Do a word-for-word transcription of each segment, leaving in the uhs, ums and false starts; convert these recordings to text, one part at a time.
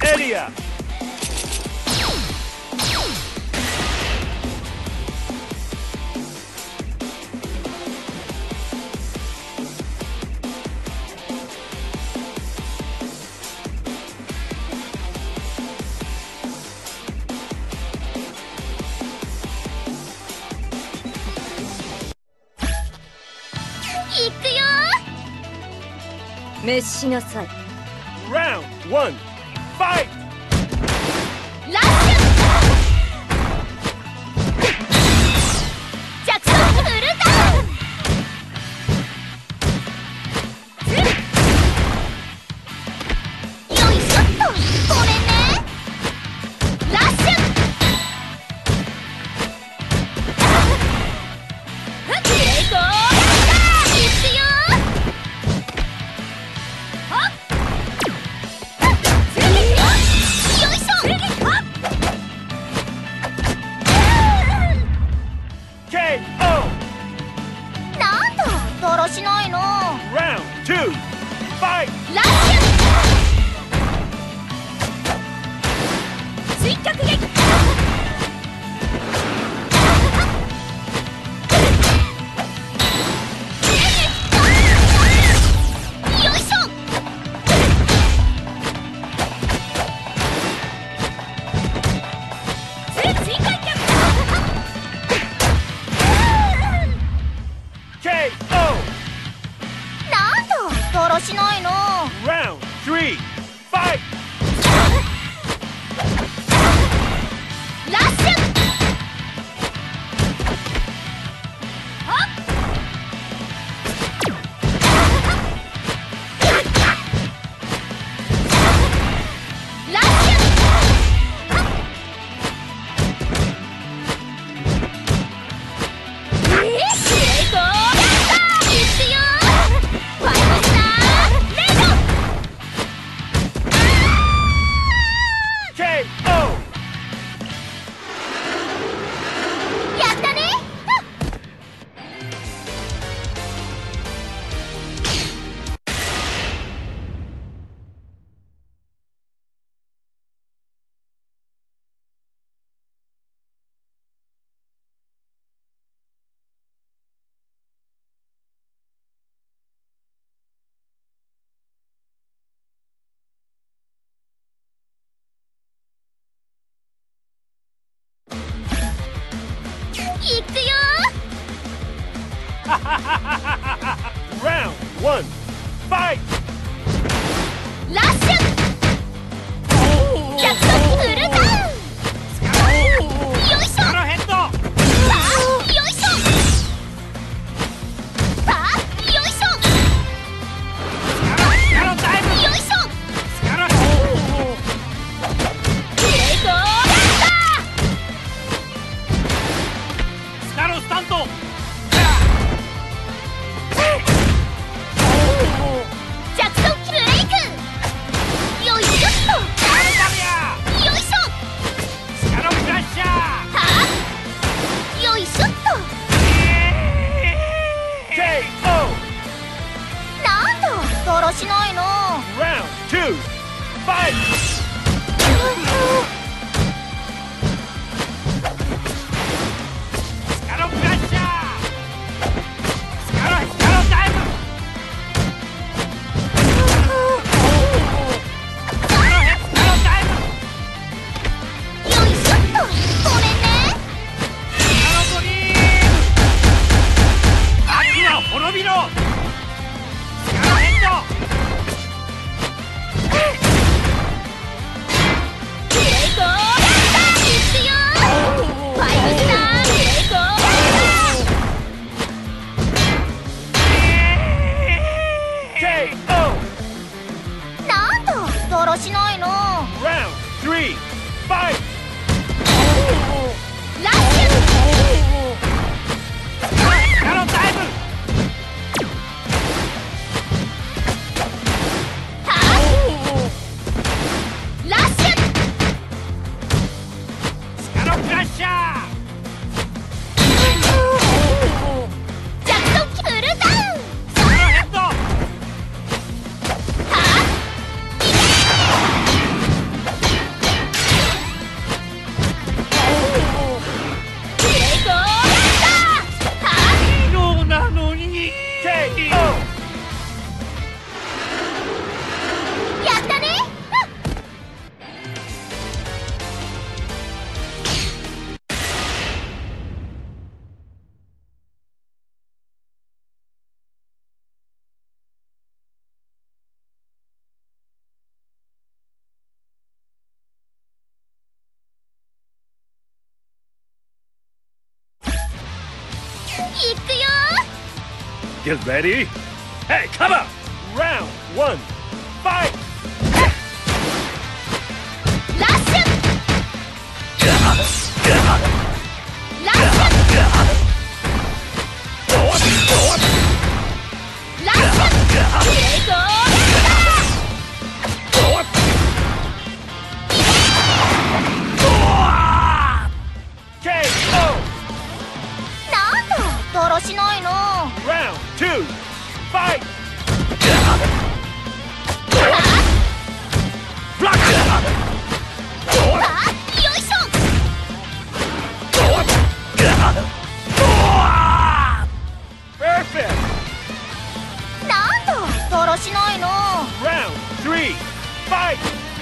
Media. Round one, fight! Round two, fight! K O! Round three, fight! K O! Round one, fight! Round two, fight! K Get ready. Hey, come on. Round one. Fight. Last shot. Last shot. Last shot. Here goes. K O. なんだ、だらしないの。 Round two. Fight. Block. あ、よいしょ。 Perfect. なんだ、だらしないの。 Round three. Fight.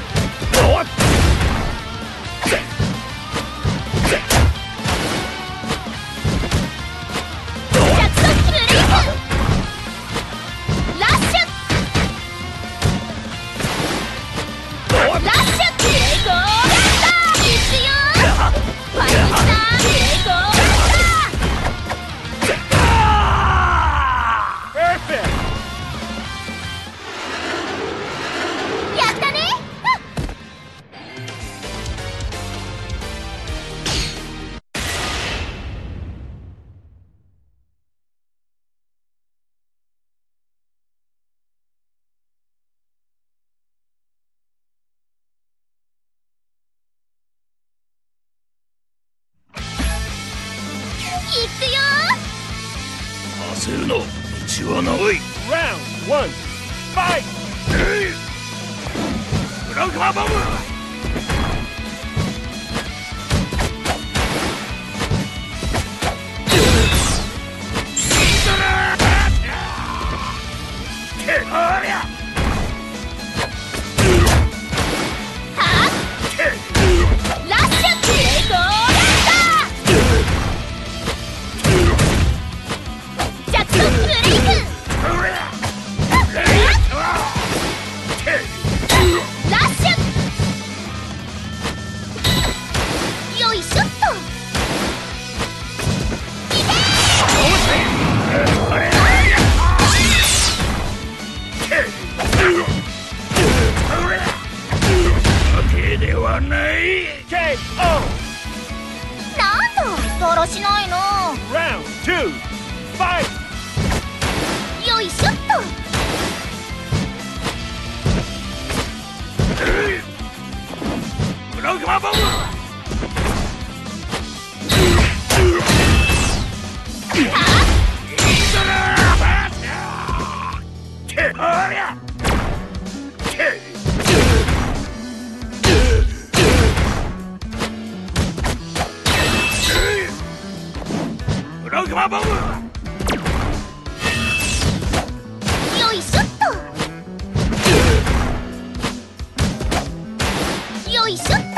ジャクソンブレイク。ラッシュ。ラッシュ。レイゴー。いくよ。ファインスター。レイゴー。 Perfect. やったね。いくよ。 焦るの道は長い。 Round one. Fight. ブラウカーボム。 ラッシュ。レイゴー。ジャクソンブレイク。ラッシュ。よいしょっと。いけ負けではない。 K O. なんだ、だらしないの。 Round two. Fight. よいしょっと。 ブラウカーボム。ブラウカーボム。 よいしょっと。よいしょっと。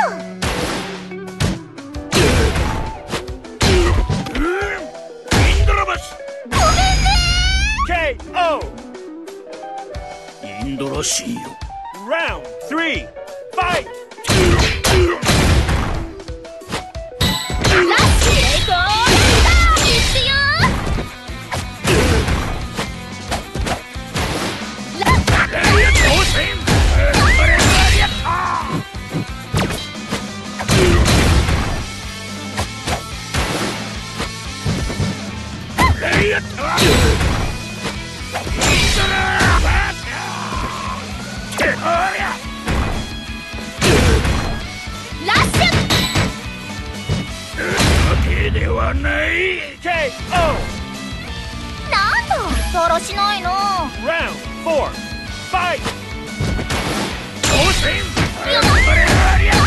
インドラバス。 ごめんね。 K O. インドらしいよ。 Round three. Fight. ラッシュ。レイゴー。いくよ。ラッ当選。これはやった。レイヤット。インドラバス。 ラッシュ。 負けではない。 K O. なんだ、だらしないの。 Round four. Fight. 当選。これはやった。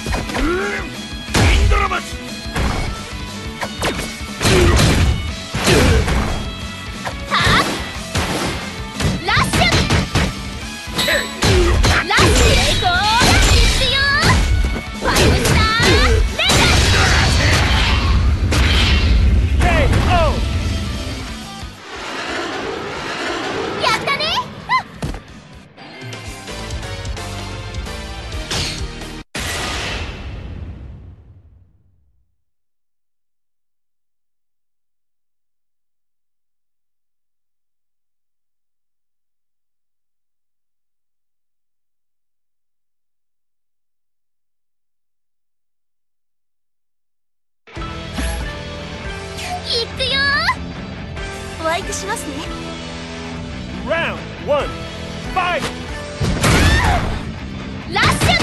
インドラバス。 相手しますね。 Round one, fight! ラッシュ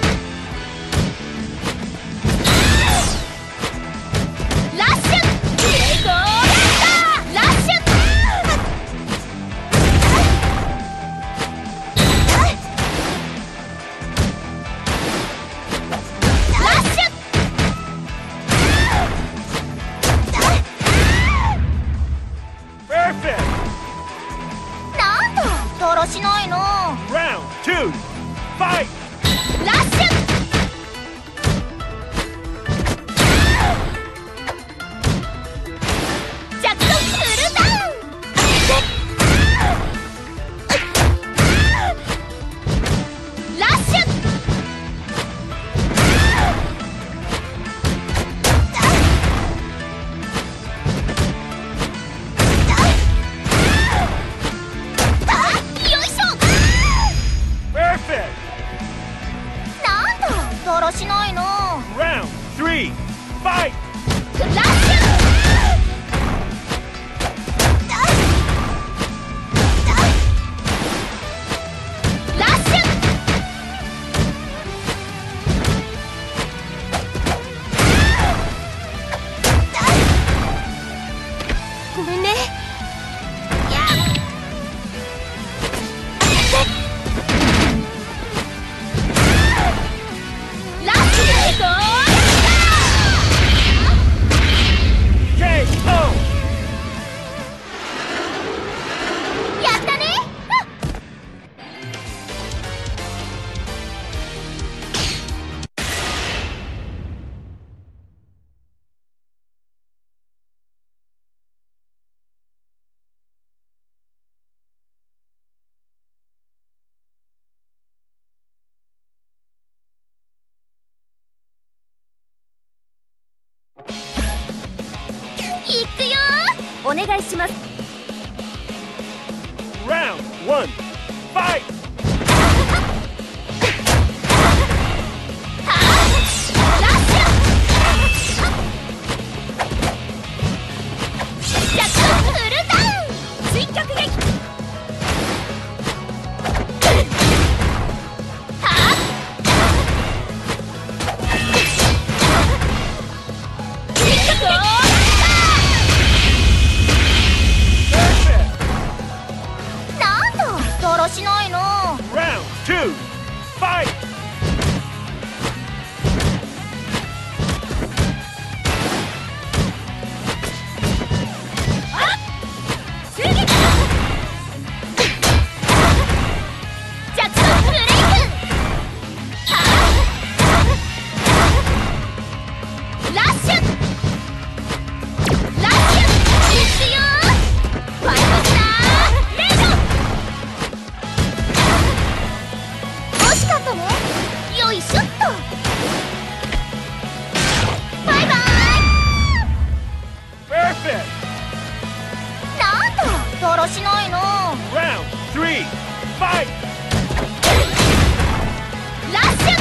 ラッシュブレイクオーラッシュラッシュ Perfect! なんだだらしないの。 Round two, fight! ラッシュジャックフルダウンラッシュよいしょ Perfect! なんだだらしないの。 Round three, fight! ラッシュラッシュごめんね。やラッシュでいこう K O! やったね。いくよー。お願いします。 Round one, fight! ラッシュジャックフルダウン追脚撃はあ追脚を Perfect! なんだだらしないの。 Round two, fight! 追撃ジャックブレイクはあラッシュラッシュいくよファイトスターレイド惜しかったね。よいしょっとバイバイ Perfect! なんだだらしないの。 Round three, fight! ラッシュ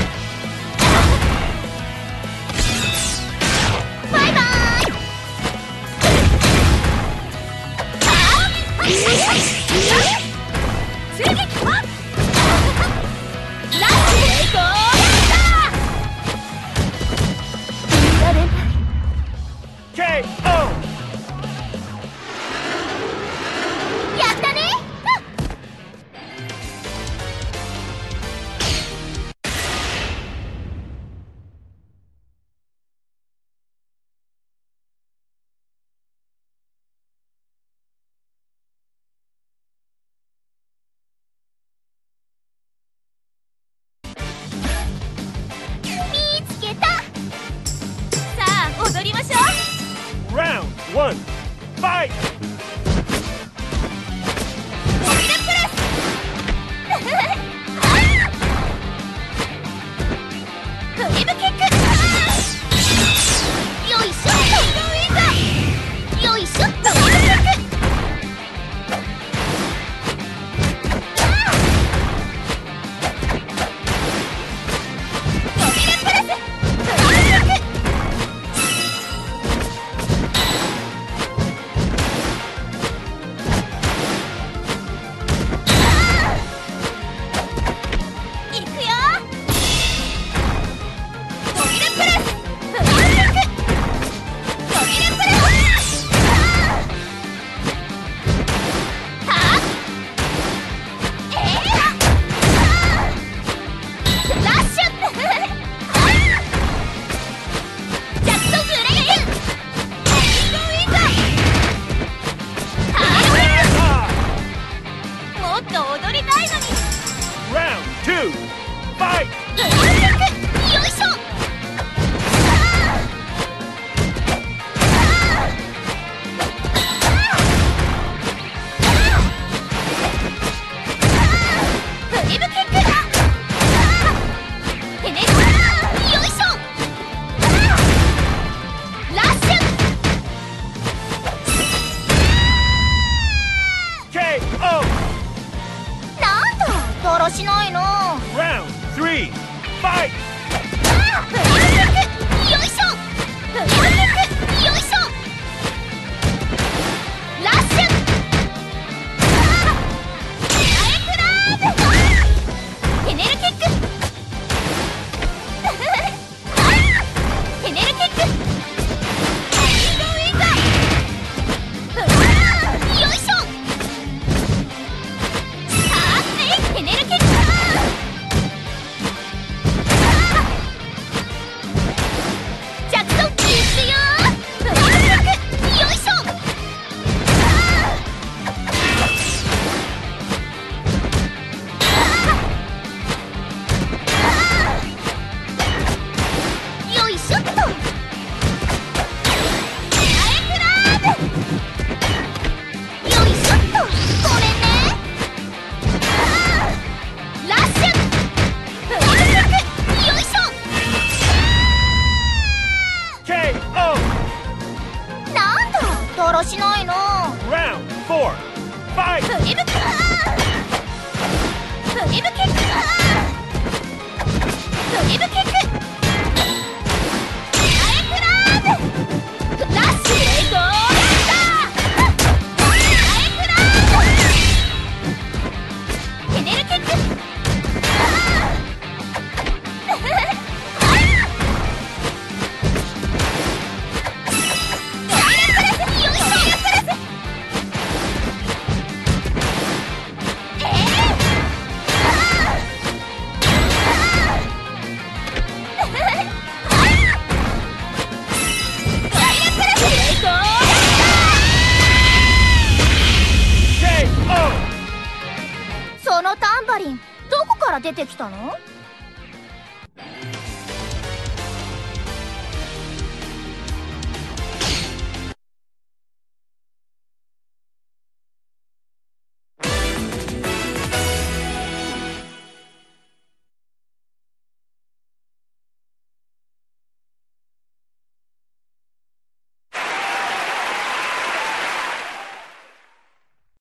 バイバイあー追撃はラッシュでいこうやったー K O! fight! フリルキックよいしょフリルキックよいしょラッシュエクラーブテネルキックテネルキックハリングウィンガーよいしょさあテネルキックジャクソンいくよフリルキックよいしょよいしょっとエクラーブよいしょっとごめんねラッシュフリルキックよいしょケーオー! なんだだらしないの Round four, fight! フリルキックフリルキックフリルキックエクラーブラッシュエゴーやったエクラーブテネルキックよいしょえそのタンバリンどこから出てきたの？